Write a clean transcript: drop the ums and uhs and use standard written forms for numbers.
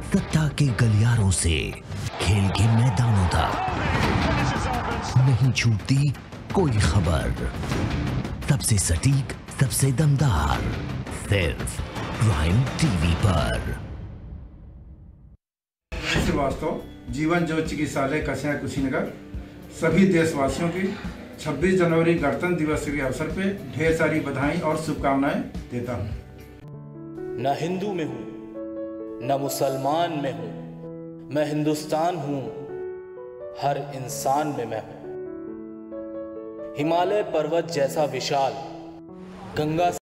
सत्ता के गलियारों से खेल के मैदानों तक नहीं छूटती कोई खबर। सबसे सटीक, सबसे दमदार, सिर्फ प्राइम टीवी पर। श्रीवास्तव, जीवन ज्योति चिकित्सालय, कसिया, कुशीनगर सभी देशवासियों की 26 जनवरी गणतंत्र दिवस के अवसर पे ढेर सारी बधाई और शुभकामनाएं देता हूँ। न हिंदू में हूँ न मुसलमान में हूँ, मैं हिंदुस्तान हूँ, हर इंसान में मैं हूँ। हिमालय पर्वत जैसा विशाल, गंगा